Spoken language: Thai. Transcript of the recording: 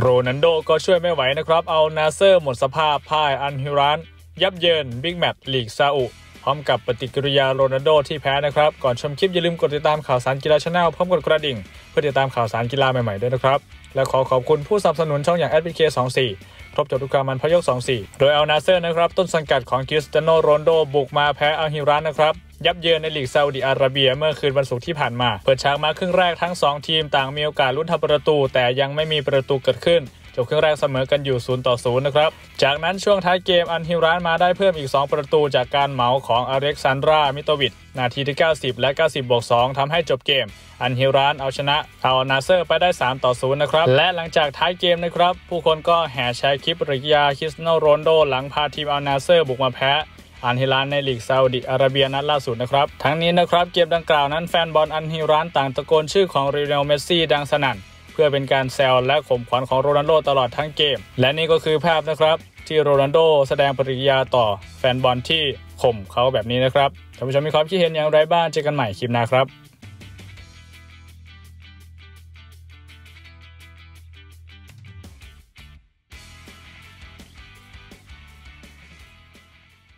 โรนัลโดก็ช่วยไม่ไหวนะครับเอานาเซอร์หมดสภาพพ่ายอัลฮิรานยับเยินบิ๊กแมตช์ลีกซาอุพร้อมกับปฏิกิริยาโรนัลโดที่แพ้นะครับก่อนชมคลิปอย่าลืมกดติดตามข่าวสารกีฬาชาแนลพร้อมกดกระดิ่งเพื่อติดตามข่าวสารกีฬาใหม่ๆด้วยนะครับและขอขอบคุณผู้สนับสนุนช่องอย่าง SBK24 ครบจบทุกการมันพยก24โดยอัลนาเซอร์นะครับต้นสังกัดของคริสเตียโนโรนัลโดบุกมาแพ้อัลฮิรานนะครับยับเยินในลีกซาอุดิอาระเบียเมื่อคืนวันศุกร์ที่ผ่านมาเปิดฉากมาครึ่งแรกทั้ง2ทีมต่างมีโอกาสลุ้นทำประตูแต่ยังไม่มีประตูเกิดขึ้นจบครึ่งแรกเสมอกันอยู่0-0นะครับจากนั้นช่วงท้ายเกมอัลฮิรานมาได้เพิ่มอีก2ประตูจากการเหมาของอเล็กซานดรามิโตวิชนาทีที่90และ90+2ทำให้จบเกมอัลฮิรานเอาชนะอัลนาเซอร์ไปได้3-0นะครับและหลังจากท้ายเกมนะครับผู้คนก็แห่แชร์คลิปปฏิกิริยาคริสเตียโนโรนัลโดหลังพาทีมอัลนาเซอร์บุกมาแพ้อัลฮิรานในลีกซาอุดิอาระเบียนัดล่าสุดนะครับทั้งนี้นะครับเกมดังกล่าวนั้นแฟนบอลอัลฮิรานต่างตะโกนชื่อของลิโอเนลเมสซี่ดังสนั่นเพื่อเป็นการแซวและข่มขวัญของโรนัลโดตลอดทั้งเกมและนี่ก็คือภาพนะครับที่โรนัลโดแสดงปฏิกิริยาต่อแฟนบอลที่ข่มเขาแบบนี้นะครับท่านผู้ชมมีความคิดเห็นอย่างไรบ้างเจอกันใหม่คลิปหน้าครับ